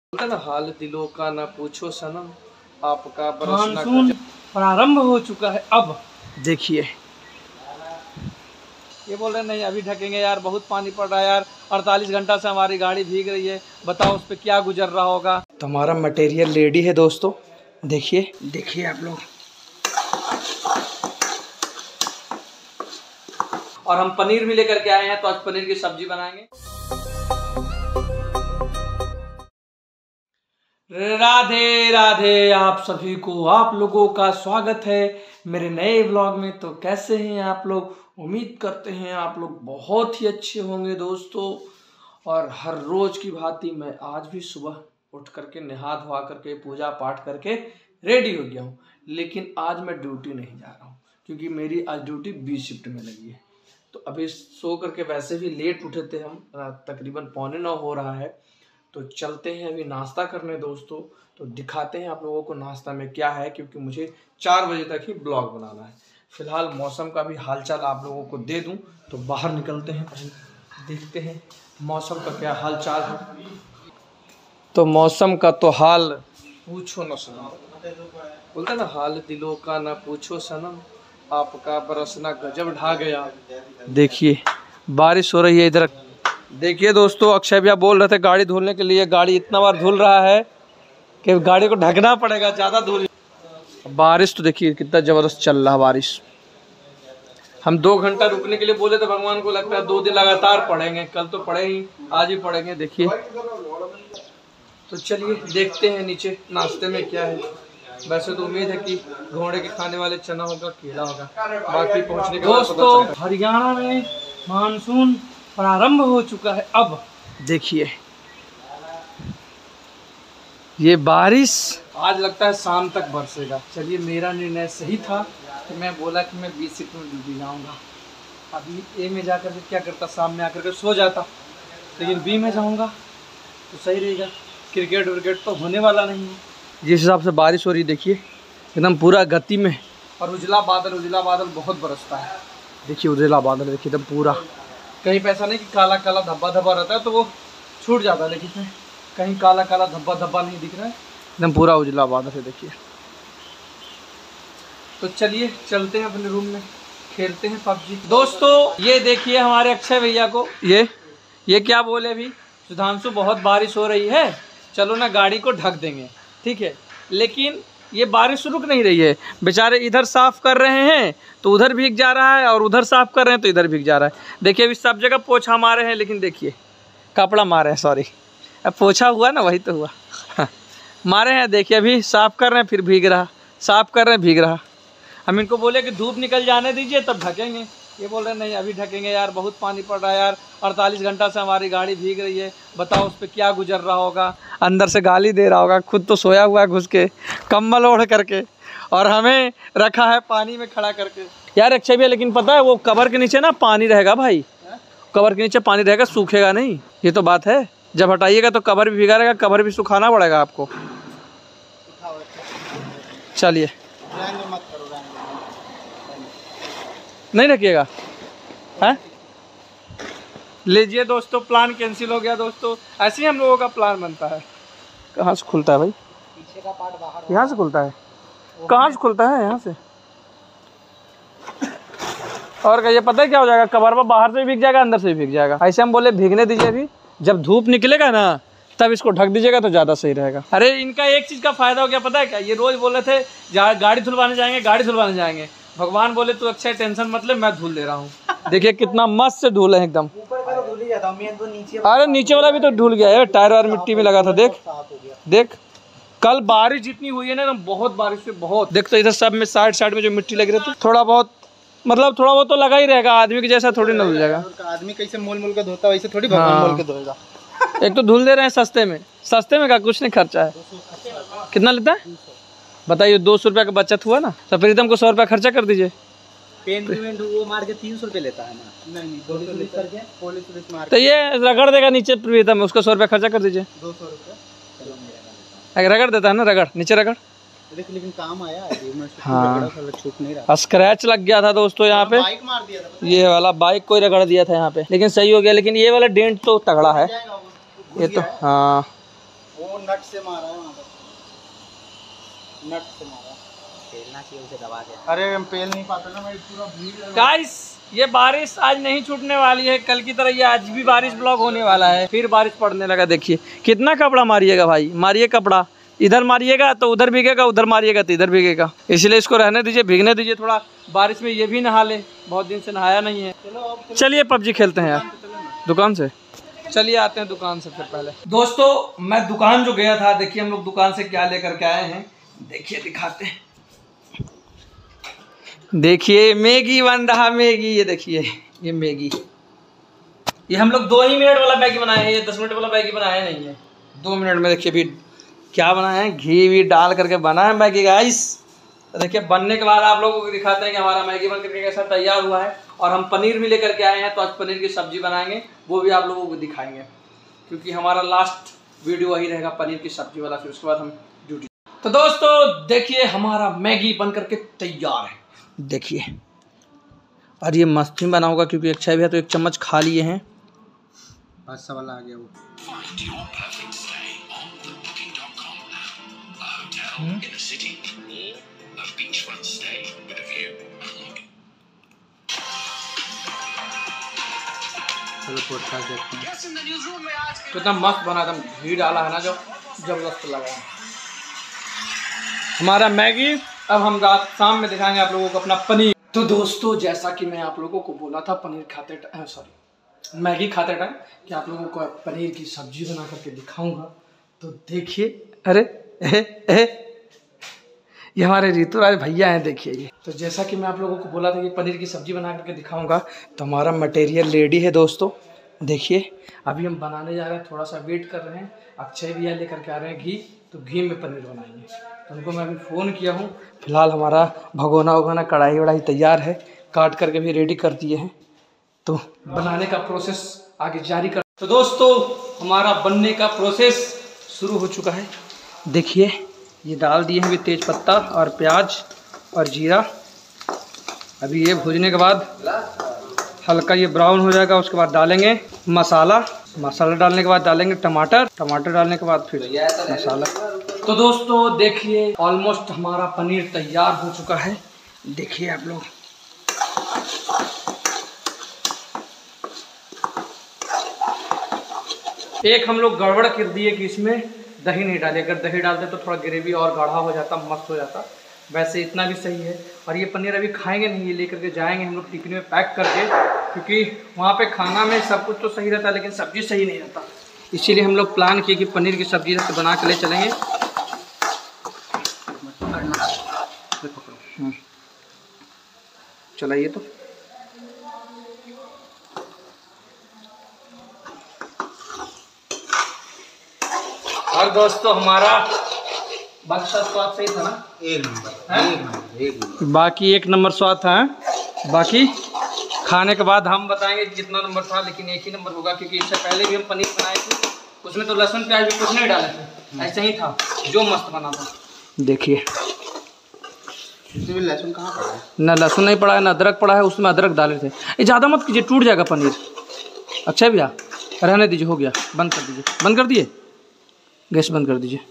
ना हाल दिलों का ना पूछो सनम, आपका मानसून प्रारंभ हो चुका है। अब देखिए ये बोल रहे नहीं अभी ढकेंगे यार, बहुत पानी पड़ रहा है यार, 48 घंटा से हमारी गाड़ी भीग रही है, बताओ उस पर क्या गुजर रहा होगा। तो हमारा मटेरियल रेडी है दोस्तों, देखिए देखिए आप लोग। और हम पनीर भी लेकर के आए हैं, तो आज पनीर की सब्जी बनाएंगे। राधे राधे आप सभी को, आप लोगों का स्वागत है मेरे नए व्लॉग में। तो कैसे हैं आप लोग? उम्मीद करते हैं आप लोग बहुत ही अच्छे होंगे दोस्तों। और हर रोज की भांति मैं आज भी सुबह उठ करके नहा धोआ करके पूजा पाठ करके रेडी हो गया हूँ। लेकिन आज मैं ड्यूटी नहीं जा रहा हूँ, क्योंकि मेरी आज ड्यूटी बी शिफ्ट में लगी है। तो अभी सो करके वैसे भी लेट उठे थे हम, तकरीबन 8:45 हो रहा है। तो चलते हैं अभी नाश्ता करने दोस्तों। तो दिखाते हैं आप लोगों को नाश्ता में क्या है, क्योंकि मुझे 4 बजे तक ही ब्लॉग बनाना है। फिलहाल मौसम का भी हालचाल आप लोगों को दे दूं, तो बाहर निकलते हैं, देखते हैं मौसम का क्या हालचाल है। तो मौसम का तो हाल पूछो न सनम, बोलते ना हाल दिलों का ना पूछो सनम, आपका बरसना गजब ढा गया। देखिए बारिश हो रही है इधर। देखिए दोस्तों, अक्षय भैया बोल रहे थे गाड़ी धुलने के लिए, गाड़ी इतना बार धुल रहा है कि गाड़ी को ढकना पड़ेगा, ज़्यादा धुल। बारिश तो देखिए कितना ज़बरदस्त चल रहा है बारिश। हम 2 घंटा रुकने के लिए बोले थे, भगवान को लगता है 2 दिन लगातार पड़ेंगे। कल तो पड़े ही, आज ही पड़ेंगे। देखिए तो चलिए देखते हैं नीचे नाश्ते में क्या है। वैसे तो उम्मीद है कि घोड़े के खाने वाले चना होगा, केला होगा, बाकी पहुँचने के दोस्तों हरियाणा में मानसून प्रारंभ हो चुका है। अब देखिए ये बारिश आज लगता है शाम तक बरसेगा। चलिए मेरा निर्णय सही था कि मैं बोला कि मैं बी शिफ्ट में ड्यूटी जाऊँगा। अभी ए में जाकर के क्या करता, शाम में आकर के सो जाता, लेकिन बी में जाऊँगा तो सही रहेगा। क्रिकेट विकेट तो होने वाला नहीं है। जिस हिसाब से बारिश हो रही देखिए, एकदम पूरा गति में। और उजला बादल बहुत बरसता है। देखिए उजला बादल देखिए एकदम पूरा। कहीं पैसा नहीं कि काला काला धब्बा धब्बा रहता है तो वो छूट जाता है, लेकिन कहीं काला काला धब्बा धब्बा नहीं दिख रहा है, एकदम पूरा उजला बादल है देखिए। तो चलिए चलते हैं अपने रूम में, खेलते हैं पबजी। दोस्तों ये देखिए हमारे अक्षय भैया को, ये क्या बोले अभी, सुधांशु बहुत बारिश हो रही है, चलो ना गाड़ी को ढक देंगे, ठीक है। लेकिन ये बारिश रुक नहीं रही है, बेचारे इधर साफ कर रहे हैं तो उधर भीग जा रहा है, और उधर साफ कर रहे हैं तो इधर भीग जा रहा है। देखिए अभी सब जगह पोछा मारे हैं, लेकिन देखिए कपड़ा मारे हैं, सॉरी, अब पोछा हुआ ना वही तो हुआ मारे हैं। देखिए अभी साफ कर रहे हैं फिर भीग रहा, साफ कर रहे हैं भीग रहा। हम इनको बोले कि धूप निकल जाने दीजिए तब ढकेंगे, ये बोल रहे नहीं अभी ढकेंगे यार, बहुत पानी पड़ रहा है यार, 48 घंटा से हमारी गाड़ी भीग रही है, बताओ उस पर क्या गुजर रहा होगा। अंदर से गाली दे रहा होगा, खुद तो सोया हुआ है घुस के कम्बल ओढ़ करके, और हमें रखा है पानी में खड़ा करके। यार अक्षय भैया लेकिन पता है वो कवर के नीचे ना पानी रहेगा भाई, कवर के नीचे पानी रहेगा, सूखेगा नहीं, ये तो बात है। जब हटाइएगा तो कवर भी भीगा रहेगा, कवर भी सुखाना पड़ेगा आपको। चलिए नहीं रखिएगा, है लीजिए दोस्तों, प्लान कैंसिल हो गया दोस्तों। ऐसे ही हम लोगों का प्लान बनता है। कहाँ से खुलता है भाई? पीछे का पार्ट बाहर, यहाँ से खुलता है, कहाँ से खुलता है? यहाँ से। और क्या ये पता है क्या हो जाएगा, कवर पर बाहर से भी भीग जाएगा, अंदर से भी भीग जाएगा। ऐसे हम बोले भीगने दीजिए, अभी जब धूप निकलेगा ना तब इसको ढक दीजिएगा तो ज़्यादा सही रहेगा। अरे इनका एक चीज़ का फ़ायदा हो गया, पता है क्या, ये रोज़ बोले थे गाड़ी धुलवाने जाएंगे, गाड़ी धुलवाने जाएंगे। भगवान बोले तू अच्छा टेंशन मत ले, मैं धुल दे रहा हूँ। देखिए कितना मस्त से धुल है एकदम। ऊपर का तो धुल ही जाता, मैं तो नीचे, अरे नीचे वाला भी तो धुल गया है, टायर वायर मिट्टी में लगा था। देख कल बारिश जितनी हुई है ना, बहुत बारिश हुई बहुत। देख तो इधर सब में साइड में जो मिट्टी लगी रहती, थोड़ा बहुत मतलब थोड़ा बहुत तो लगा ही रहेगा, आदमी के जैसा थोड़ी ना धुल जाएगा। आदमी कैसे मोल के धोता है वैसे थोड़ी भगवान मोल के धोएगा। एक तो धुल दे रहे हैं सस्ते में का कुछ नहीं खर्चा है। कितना लेता है बताइए? 200 रुपये का बचत हुआ ना, तो प्रीतम को 100 रुपया खर्चा कर दीजिए। पेंट वो मार के 300 रुपये लेता है ना, नहीं 200 करके पॉलिश मार, तो ये रगड़ देगा नीचे प्रीतम, उसको 100 रुपया खर्चा कर दीजिए। 200 रुपये रगड़ देता है ना, रगड़ नीचे रगड़। लेकिन काम आया, हाँ छूट नहीं रहा। स्क्रैच लग गया था दोस्तों यहाँ पे, बाइक मार दिया था, ये वाला बाइक को रगड़ दिया था यहाँ पे, लेकिन सही हो गया। लेकिन ये वाला डेंट तो तगड़ा है ये तो, हाँ वो नट से मारा है वहाँ पर, नट से मारा, खेलना चाहिए उसे दबा के। अरे हम पेल नहीं पाते ना भाई, पूरा भीड़ लगा। गाइस ये बारिश आज नहीं छूटने वाली है, कल की तरह ये आज भी बारिश ब्लॉक होने वाला है। फिर बारिश पड़ने लगा, देखिए कितना कपड़ा मारिएगा भाई, मारिए कपड़ा, इधर मारिएगा तो उधर भीगेगा, उधर मारिएगा तो इधर भीगेगा, इसलिए इसको रहने दीजिए, भीगने दीजिए थोड़ा। बारिश में ये भी नहा ले, बहुत दिन से नहाया नहीं है। चलिए पबजी खेलते हैं यार दुकान से, चलिए आते हैं दुकान से। फिर पहले दोस्तों मैं दुकान जो गया था, देखिए हम लोग दुकान से क्या लेकर के आए हैं, देखिए दिखाते हैं। देखिए मैगी बन रहा, मैगी, ये देखिए ये मैगी, ये हम लोग 2 ही मिनट वाला मैगी बनाए हैं, ये 10 मिनट वाला मैगी बनाया नहीं है। 2 मिनट में देखिए अभी क्या बनाए हैं, घी भी डाल करके बना है मैगी गाइस। तो देखिए बनने के बाद आप लोगों को दिखाते हैं कि हमारा मैगी बन करके कैसा तैयार हुआ है। और हम पनीर भी लेकर के आए हैं, तो आज पनीर की सब्जी बनाएंगे, वो भी आप लोगों को दिखाएंगे, क्योंकि हमारा लास्ट वीडियो वही रहेगा पनीर की सब्जी वाला, फिर उसके बाद हम ड्यूटी। तो दोस्तों देखिए हमारा मैगी बन करके तैयार है, देखिए। और ये मस्त ही बना होगा, क्योंकि अच्छा भी है, तो 1 चम्मच खा लिए हैं। पास्ता वाला आ गया वो। चलो पॉडकास्ट देखते हैं। कितना मस्त बना, एकदम घी डाला है ना, जो जबरदस्त लगा है हमारा मैगी। अब हम रात शाम में दिखाएंगे आप लोगों को अपना पनीर। तो दोस्तों जैसा कि मैं आप लोगों को बोला था पनीर खाते सॉरी मैगी खाते टाइम कि आप लोगों को पनीर की सब्जी बना करके दिखाऊंगा, तो देखिए। अरे ये हमारे ऋतुराज भैया हैं, देखिए ये। तो जैसा कि मैं आप लोगों को बोला था कि पनीर की सब्जी बना करके दिखाऊंगा, तो हमारा मटेरियल रेडी है दोस्तों, देखिए। अभी हम बनाने जा रहे हैं, थोड़ा सा वेट कर रहे हैं। अक्षय भैया लेकर के आ रहे हैं घी, तो घी में पनीर बनाएंगे। तो उनको मैं अभी फ़ोन किया हूँ। फिलहाल हमारा भगोना वगोना कढ़ाई वढ़ाई तैयार है, काट करके भी रेडी कर दिए हैं, तो बनाने का प्रोसेस आगे जारी कर। तो दोस्तों हमारा बनने का प्रोसेस शुरू हो चुका है, देखिए। ये डाल दिए हैं अभी तेज पत्ता और प्याज और जीरा। अभी ये भूनने के बाद हल्का ये ब्राउन हो जाएगा, उसके बाद डालेंगे मसाला। मसाला डालने के बाद डालेंगे टमाटर, टमाटर डालने के बाद फिर मसाला। तो दोस्तों देखिए ऑलमोस्ट हमारा पनीर तैयार हो चुका है, देखिए आप लोग। एक हम लोग गड़बड़ कर दिए कि इसमें दही नहीं डाले, अगर दही डालते तो थोड़ा ग्रेवी और गाढ़ा हो जाता, मस्त हो जाता। वैसे इतना भी सही है। और ये पनीर अभी खाएंगे नहीं, ये लेकर के जाएंगे हम लोग टिफिन में पैक करके, क्योंकि वहाँ पे खाना में सब कुछ तो सही रहता है लेकिन सब्जी सही नहीं रहता, इसीलिए हम लोग प्लान किए कि पनीर की सब्जी बना के ले चलेंगे। चलाइए तो। और दोस्तों हमारा बक्सा स्वाद सही था ना, 1 नंबर। बाकी 1 नंबर स्वाद था। बाकी खाने के बाद हम बताएंगे कितना नंबर था, लेकिन 1 ही नंबर होगा, क्योंकि इससे पहले भी हम पनीर बनाए थे, उसमें तो लहसुन प्याज भी कुछ नहीं डाले थे, ऐसे ही था जो मस्त बना था। देखिए इसमें लहसुन कहाँ पड़ा है? ना लहसुन नहीं पड़ा है, ना अदरक पड़ा है, उसमें अदरक डाले थे। ये ज़्यादा मत कीजिए, टूट जाएगा पनीर। अच्छा भैया रहने दीजिए, हो गया, बंद कर दीजिए। बंद कर दिए, गैस बंद कर दीजिए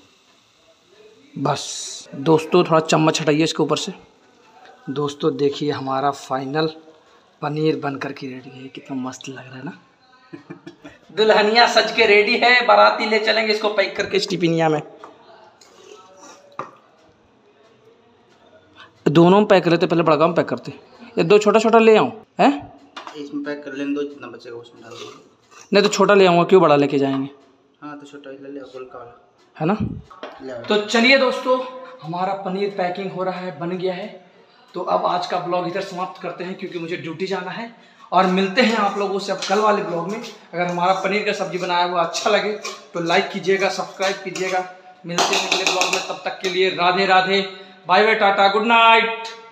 बस। दोस्तों थोड़ा चम्मच हटाइए इसके ऊपर से। दोस्तों देखिए हमारा फाइनल पनीर बन कर के रेडी है, कितना मस्त लग रहा है ना। दुल्हनिया सज के रेडी है, बाराती ले चलेंगे इसको पैक करके स्टीपिनिया में। दोनों में पैक कर लेते, पहले बड़ा में पैक करते। ये 2 छोटा छोटा ले आऊँ हैं? इसमें पैक कर लेंगे, 2 जितना बचेगा उसमें डाल देंगे। नहीं तो छोटा ले आऊँगा, क्यों बड़ा लेके जाएंगे? हाँ तो छोटा ले ले, गोलका वाला है ना। तो चलिए दोस्तों हमारा पनीर पैकिंग हो रहा है, बन गया है। तो अब आज का ब्लॉग इधर समाप्त करते हैं, क्योंकि मुझे ड्यूटी जाना है। और मिलते हैं आप लोगों से अब कल वाले ब्लॉग में। अगर हमारा पनीर का सब्जी बनाया हुआ अच्छा लगे तो लाइक कीजिएगा, सब्सक्राइब कीजिएगा। मिलते हैं अगले ब्लॉग में, तब तक के लिए Radhe Radhe, bye bye, tata, good night.